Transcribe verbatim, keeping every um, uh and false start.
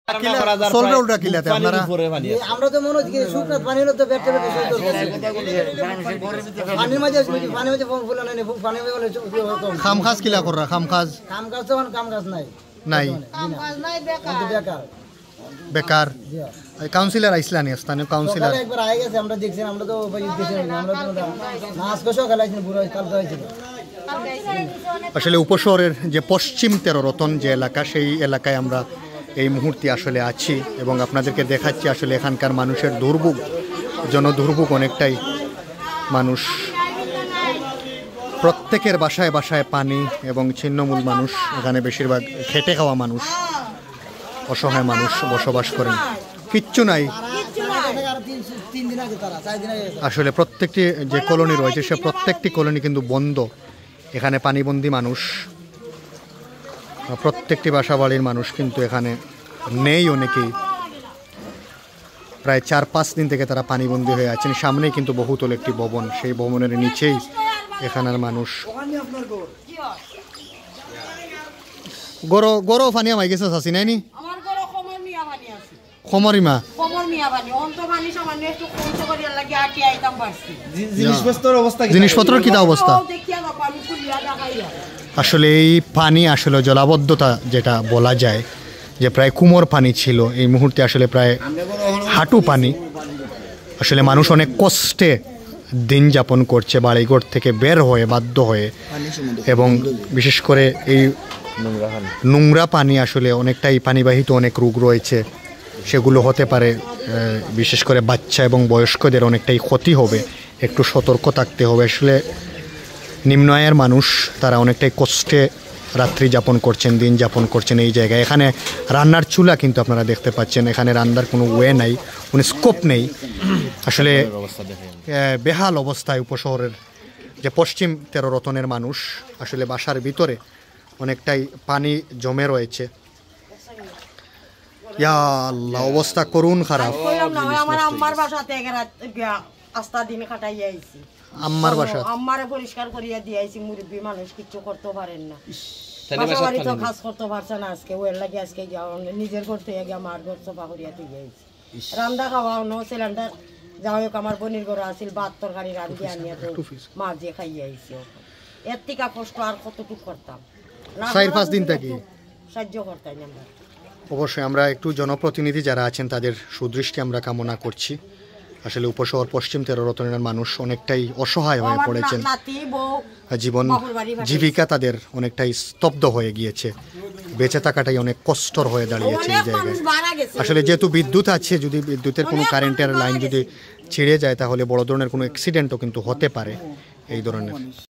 আমরা তো মনে হচ্ছে শুকনা পানি হলো তো পেটে পেটে পানির মাঝে পানির মাঝে ফুল নাই পানি বলে খাম খাস কিলা কররা খাম খাস কাম কাজ তো কাম কাজ নাই নাই কাম কাজ নাই বেকার বেকার কাউন্সিলর আইসলা নি স্থানীয় কাউন্সিলর একবার আই গেছে আমরা দেখছি আমরা তো আমরা তো নাচ কষো খেলাইছেন পুরো কালকে হয়েছিল। আসলে উপশহরের যে পশ্চিম তেরো রতন যে এলাকা সেই এলাকায় আমরা এই মুহূর্তে আসলে আছি এবং আপনাদেরকে দেখাচ্ছি আসলে এখানকার মানুষের দুর্ভোগ জনদুর্ভোগ অনেকটাই। মানুষ প্রত্যেকের বাসায় বাসায় পানি এবং ছিন্নমূল মানুষ, এখানে বেশিরভাগ খেটে খাওয়া মানুষ, অসহায় মানুষ বসবাস করেন, কিচ্ছু নাই। আসলে প্রত্যেকটি যে কলোনি রয়েছে সে প্রত্যেকটি কলোনি কিন্তু বন্ধ, এখানে পানিবন্দী মানুষ, প্রত্যেকটি বাসা বাড়ির মানুষ কিন্তু এখানে নেই অনেকেই। প্রায় চার পাঁচ দিন থেকে তারা পানিবন্দী হয়ে আছেন। সামনেই কিন্তু বহুতল একটি ভবন, সেই ভবনের নিচেই এখানের মানুষ। গরো গরো ফানিয়া মাই গেছে আসি নাইনি খমরিমা জিনিসপত্রের কিটা অবস্থা। আসলে এই পানি আসলে জলাবদ্ধতা যেটা বলা যায় যে প্রায় কুমোর পানি ছিল, এই মুহূর্তে আসলে প্রায় হাঁটু পানি। আসলে মানুষ অনেক কষ্টে দিন যাপন করছে বাড়িঘর থেকে বের হয়ে বাধ্য হয়ে, এবং বিশেষ করে এই নোংরা পানি আসলে অনেকটাই পানিবাহিত অনেক রোগ রয়েছে, সেগুলো হতে পারে বিশেষ করে বাচ্চা এবং বয়স্কদের অনেকটাই ক্ষতি হবে, একটু সতর্ক থাকতে হবে। আসলে নিম্ন আয়ের মানুষ তারা অনেকটাই কষ্টে রাত্রি যাপন করছেন, দিন যাপন করছেন এই জায়গায়। এখানে রান্নার চুলা কিন্তু আপনারা দেখতে পাচ্ছেন, এখানে রান্নার কোনো ওয়ে নাই, কোনো স্কোপ নেই। আসলে বেহাল অবস্থায় উপশহরের যে পশ্চিম তেরো রতনের মানুষ, আসলে বাসার ভিতরে অনেকটাই পানি জমে রয়েছে। ইয়া আল্লাহ, অবস্থা করুন খারাপ। আমার আম্মার বাসাতে আস্তা দিন কাটাই আইছি, আম্মার বাসা আম্মারে পরিষ্কার করিয়া দিয়ে আইছি। মুরব্বী মানুষ কিচ্ছু করতে পারেন না, বাসা বাড়ি তো কাজ করতে পারছে না আজকে, ওর লাগে আজকে নিজের করতে গিয়ে আমার ঘর সফা করিয়া দিয়ে আইছি। রান্না খাওয়া নো সিলিন্ডার যাই হোক, আমার বোনের ঘর আসিল ভাত তরকারি রান্ধি আনিয়া তো মা যে খাইয়ে আইছি। এর থেকে কষ্ট আর কতটুকু করতাম, চার পাঁচ দিন থাকি সাহায্য করতাম আমরা। অবশ্যই আমরা একটু জনপ্রতিনিধি যারা আছেন তাদের সুদৃষ্টি আমরা কামনা করছি। আসলে উপশহর পশ্চিম তেরো রতনের মানুষ অনেকটাই অসহায় হয়ে পড়েছেন, জীবন জীবিকা তাদের অনেকটাই স্তব্ধ হয়ে গিয়েছে, বেঁচে থাকাটাই অনেক কষ্টর হয়ে দাঁড়িয়েছে এই জায়গায়। আসলে যেহেতু বিদ্যুৎ আছে, যদি বিদ্যুতের কোনো কারেন্টের লাইন যদি ছিঁড়ে যায় তাহলে বড় ধরনের কোনো অ্যাক্সিডেন্টও কিন্তু হতে পারে এই ধরনের।